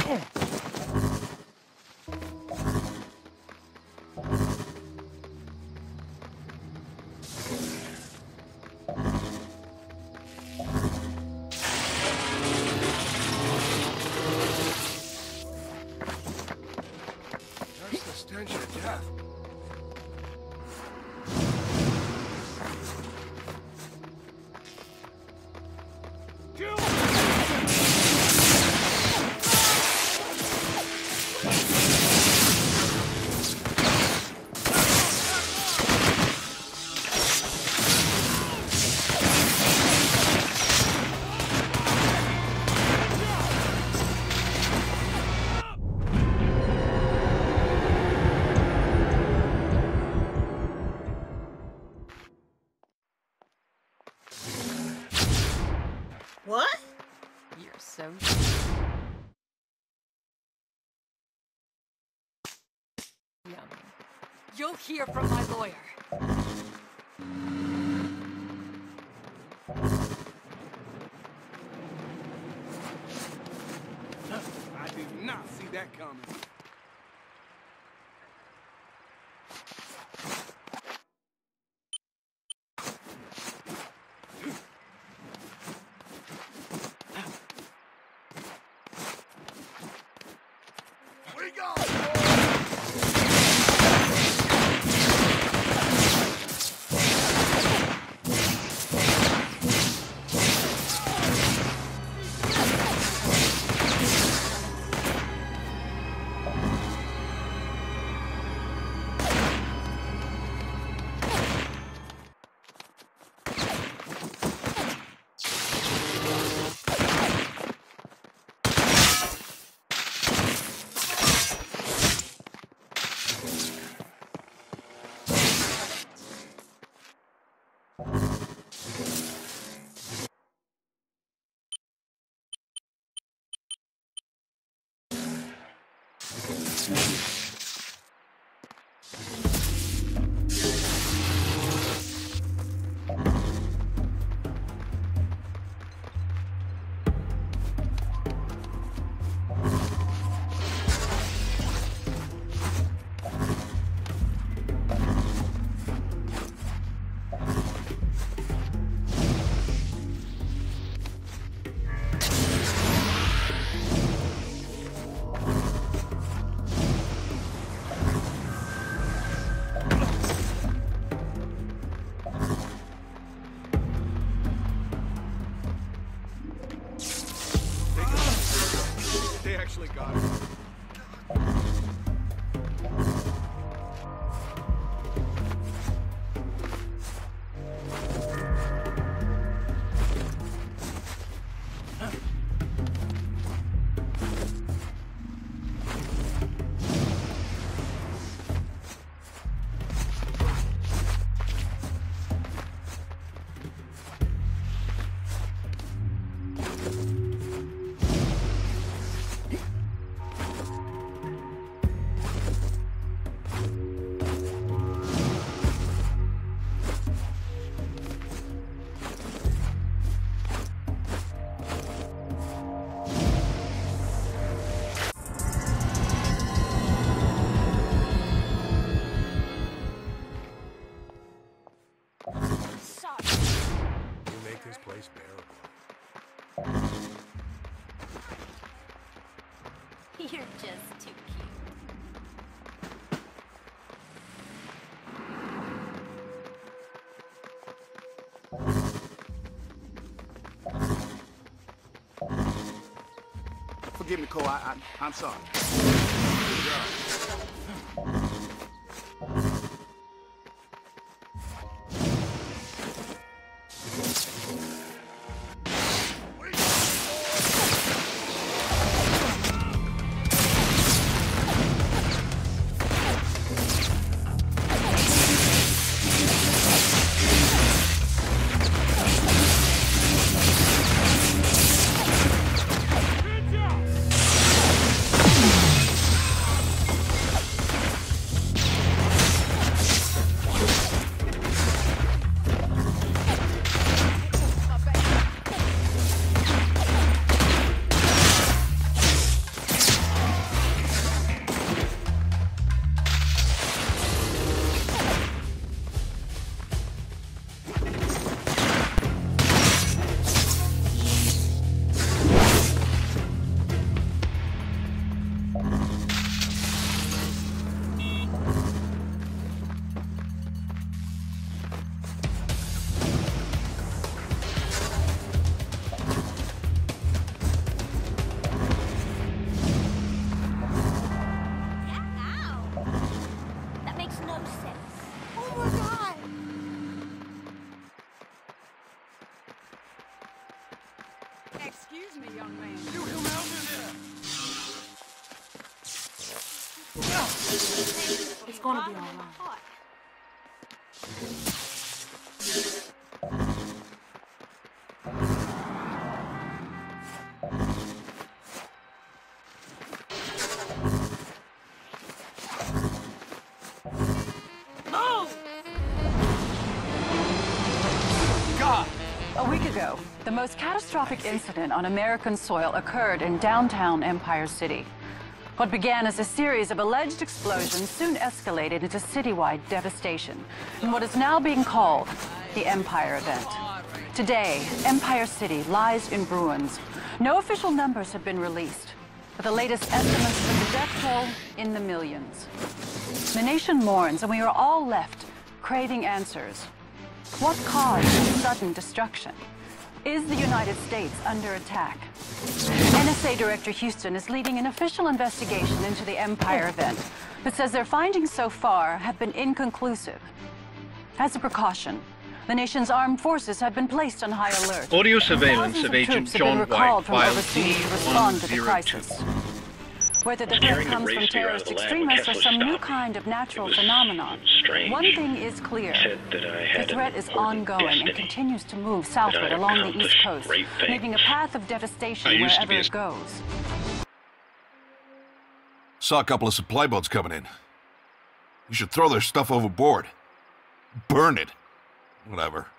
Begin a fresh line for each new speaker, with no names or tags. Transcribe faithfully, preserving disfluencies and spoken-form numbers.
What?
You're so... Yummy. You'll hear from my lawyer.
I did not see that coming. Actually got it. This place bearable.
You're just too cute.
Forgive me, Cole. I, I, I'm sorry.
me, young man.
You come out of there!
It's gonna be all right.
A week ago, the most catastrophic incident on American soil occurred in downtown Empire City. What began as a series of alleged explosions soon escalated into citywide devastation in what is now being called the Empire Event. Today, Empire City lies in ruins. No official numbers have been released, but the latest estimates put the death toll in the millions. The nation mourns, and we are all left craving answers. What caused this sudden destruction? Is the United States under attack? N S A Director Houston is leading an official investigation into the Empire Event, but says their findings so far have been inconclusive. As a precaution, the nation's armed forces have been placed on high alert.
Audio surveillance
Thousands
of Agent
troops have been
John
recalled
White
from
while
overseas
D
to respond to the
one zero
crisis.
two.
Whether the threat
Steering the
comes from
race car out of
terrorist
the lab when
extremists or
Kessler
some new
stopped me.
kind of natural
It was
phenomenon,
strange.
one thing is clear.
He said that I had
The threat
an
is
important
ongoing and
destiny,
continues to move southward
that I
along the
accomplished
East Coast,
great things.
leaving a path of devastation
I used to
wherever
be a-
it goes.
Saw a couple of supply boats coming in. You should throw their stuff overboard. Burn it. Whatever.